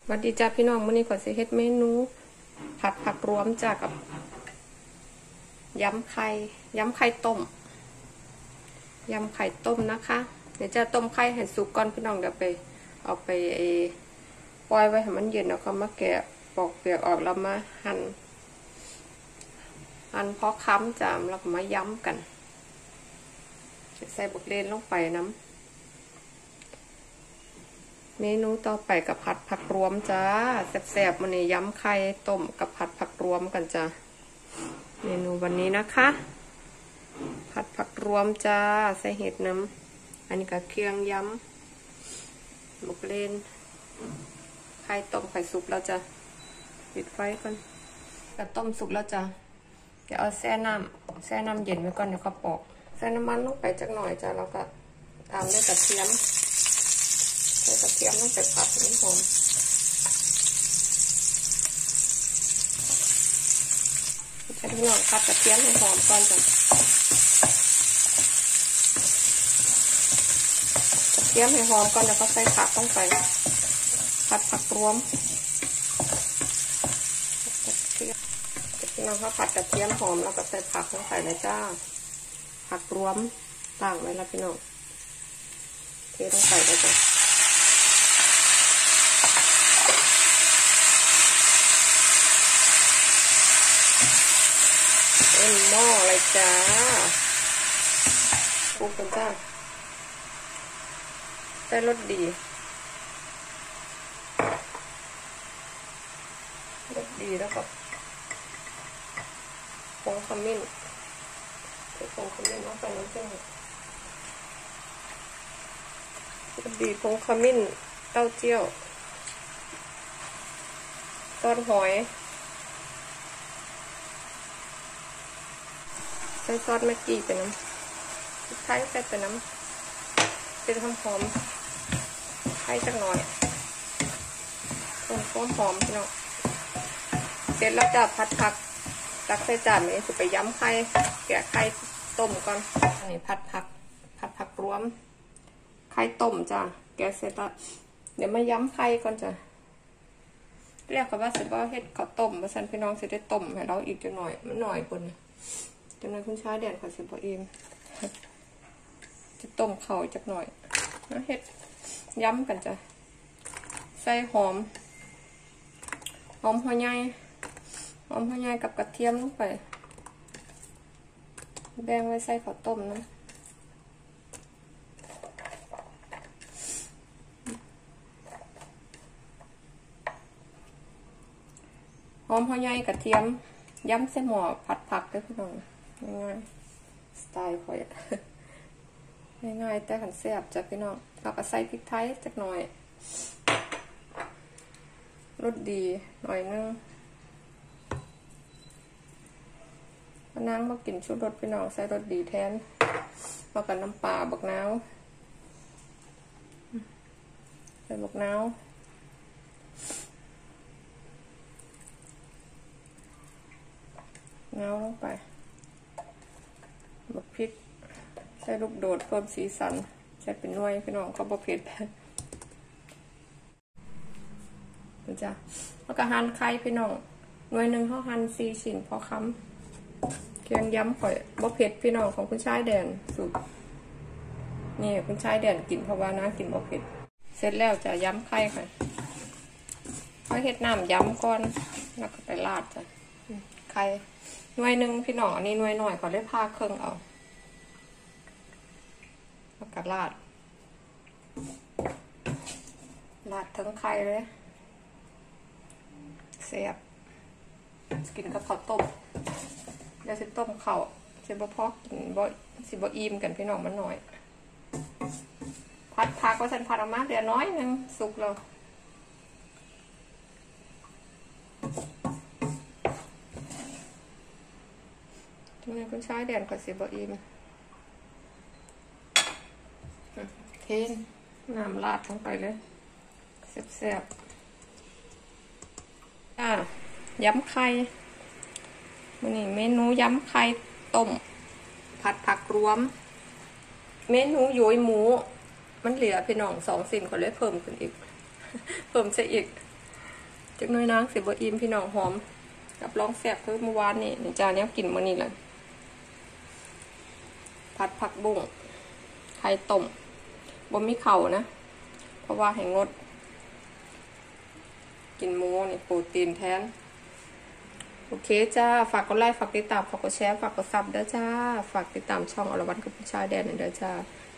วัสดีจ้าพี่น้องมื้อนี้ขอสิเฮ็ดเมนูผัดผักรวมจ้ากับยำไข่ต้มนะคะเดี๋ยวจะต้มไข่ให้สุกก่อนพี่น้องเดี๋ยวไปเอาไปปล่อยไว้ให้มันเย็นแล้วก็มาแกะปอกเปลือกออกแล้วมาหั่นพอค้ำจามแล้วก็มาย้ำกันใส่บักเลนลงไปน้ำเมนูต่อไปกับผัดผักรวมจ้าแซ่บๆมันนี่ย้ำไข่ต้มกับผัดผักรวมกันจ้าเมนูวันนี้นะคะผัดผักรวมจ้าใส่เห็ดน้ำอันนี้กับเครื่องย้ำบักเลนไข่ต้มไข่สุกแล้วจ้ะปิดไฟก่อนกระต้มสุกแล้วจ้ะเดี๋ยวเอาแช่น้ำเย็นไว้ก่อนเดี๋ยวก็ปอกใส่น้ำมันลงไปจักหน่อยจ้ะแล้วก็ตามด้วยกระเทียมใส่กระเทียมลงไปผัดให้หอมใช้พี่น้องผัดกระเทียมให้หอมก่อนจ้ะกระเทียมให้หอมก่อนแล้วก็ใส่ผักลงไปผัดผักรวมพี่น้องเขาผัดกระเทียมหอมแล้วก็ใส่ผักลงไปเลยจ้าผักรวมต่างไว้แล้วพี่น้องเทลงไปเลยจ้ะเอ็นหม้อเลยจ้าปรุงกันจ้าได้รสดีแล้วก็ผงขมิ้นผงขมิ้นลงไปน้ำเส้นดีผงขมิ้นเต้าเจี้ยวซอสหอยใส่ซอสแม็กกี้ไปน้ำไข่ใส่ไปน้ำเป็นหอมไข่จักหน่อยต้นหอมพี่น้องเสร็จแล้วจะผัดผักตักใส่จานนี้จะไปย้ำไข่แกะไข่ต้มก่อนอันนี้ผัดผักรวมไข่ต้มจ้ะแกะเสร็จแล้วเดี๋ยวมาย้ำไข่ก่อนจ้ะเรียกกันว่าเสร็จว่าเฮ็ดข้าวต้มมาสั่นพี่น้องเสร็จได้ต้มให้เราอีกจะหน่อยมันหน่อยคนจังนั้นคุณชายแดนขอเสร็จพอเองจะต้มข้าวจักหน่อยนะเฮ็ดย้ำกันจ้ะใส่หอมหัวใหญ่กับกระเทียมลงไปแบ่งไว้ใส่ข้าวต้มนะหอมหัวใหญ่กระเทียมย้ำใส่หม้อผัดผักด้วยพี่น้องง่ายๆสไตล์ค่อยง่ายๆแต่ขันแซ่บจ้ะพี่น้องเราก็ใส่พริกไทยจักหน่อยรสดีหน่อยนึงนางมากินชุดรสพี่น้องใส่รสดีแทนมากับน้ำปลาบักนาวใส่บักนาวลงไปบักพริกใส่ลูกโดดเพิ่มสีสันใส่เป็นหน่วยพี่น้องก็บ่เผ็ดจ้ะแล้วก็หั่นไข่พี่น้องหน่วยหนึ่งเขาหั่น4 ชิ้นพอคำเคียงย้ำข่อยบ่เผ็ดพี่น้องของคุณชายแดนสูตรนี่คุณชายแดนกินเพราะว่าน้ากินบ่เผ็ดเสร็จแล้วจะย้ำไข่ค่ะเขาเฮ็ดน้ำย้ำก่อนแล้วก็ไปราดจ้ะไข่หน่วยหนึ่งพี่น้องอันนี้หน่วยหน่อยเขาได้ผ้าเครื่องเอาแล้วก็ราดทั้งไข่เลยเสียบกินกับข้าวต้มเดี๋ยวจะต้มข้าวจะบ่พอกินบ่สิบ่อิ่มกันพี่น้องมันหน่อยผัดผักว่าฉันผัดออกมาเดี๋ยวน้อยนึงสุกแล้วทำไมคุณชายแดนก็สิบ่อิ่มเทน้ำราดลงไปเลยแซ่บย้ำไข่นี่เมนูย้ำไข่ต้มผัดผักรวมเมนูโยยหมูมันเหลือพี่น้อง2 ชิ้นก็เลยเพิ่มขึ้นอีกเพิ่มซะอีกจักหน่อยนางสิบ่อิ่มพี่น้องหอมกับลองแซ่บคือเมื่อวานนี่จ้าเนี้ยกินมื้อนี้แหละผัดผักบุ้งไข่ต้มบ่มีเข่านะเพราะว่าให้งดกินหมูนี่โปรตีนแทนโอเคจ้าฝากกดไลค์ฝากติดตามฝากกดแชร์ฝากกดซับเด้อจ้าฝากติดตามช่องอรวรรณกับผู้ชายแดนเด้อจ้า